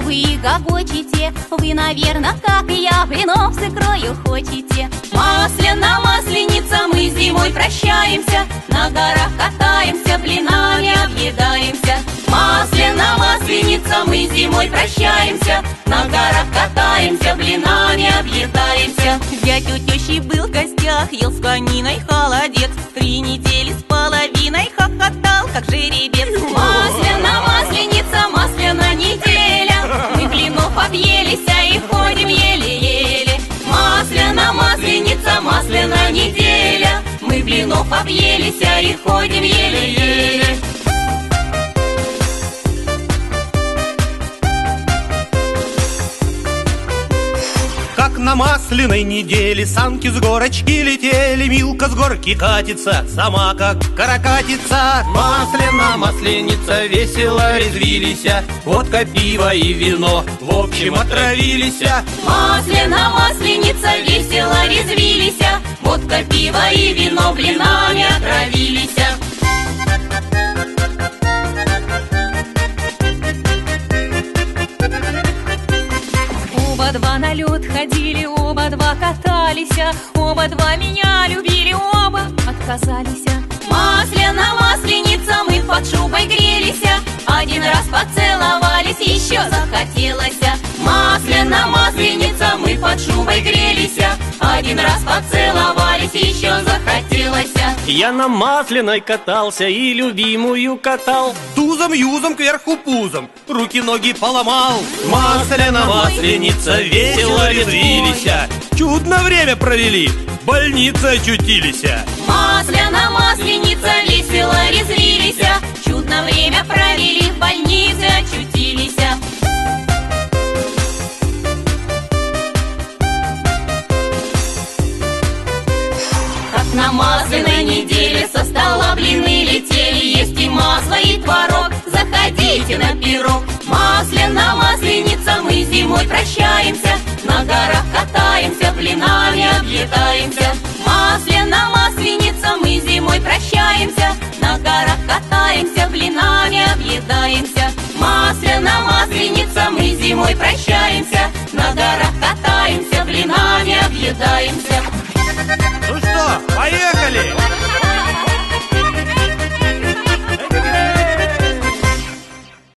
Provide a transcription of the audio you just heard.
вы гогочите, вы, наверное, как и я, блинов с икрою хочете. Масляна, масленица, мы зимой прощаемся, на горах катаемся, блинами объедаемся. Масляна, масленица, мы зимой прощаемся, на горах катаемся, блинами объедаемся. Зять у тещи был в гостях, ел с кониной холодец, 3 недели с половиной хохотал, как жеребец. Масляна, масленица, масляна неделя, мы блинов объелись и ходим еле-еле. Масляна, масленица, масляна неделя, мы блинов объелись и ходим еле-еле. Как на масляной неделе санки с горочки летели, Милка с горки катится, сама как каракатица. Масляна, масленица, весело резвились, водка, пиво и вино, в общем отравились. Масляна, масленица, весело резвились, водка, пиво и вино, блинами отравились. Оба два на лед ходили, оба два катались, оба два меня любили, оба отказались. Масляна, масленица, мы под шубой грелись, один раз поцеловались, еще захотелось. Масляна, масленица, мы под шубой грелись, один раз поцеловались, еще захотелось. Я на масляной катался и любимую катал, тузом-юзом кверху пузом, руки-ноги поломал. Масляна, масленица, весело резвились, чудно время провели, в больнице очутились. Масляна, масленица, весело резвились, чудно время провели, в больнице очутились. Как на масляной неделе со стола блины летели, есть и масло, и творог, заходите на пирог. Масляна, масленица, мы зимой прощаемся, на горах катаемся, блинами объедаемся. Масляна, масленица, мы зимой прощаемся, на горах катаемся, блинами объедаемся. Масляна, масленица, мы зимой прощаемся, на горах катаемся, блинами объедаемся.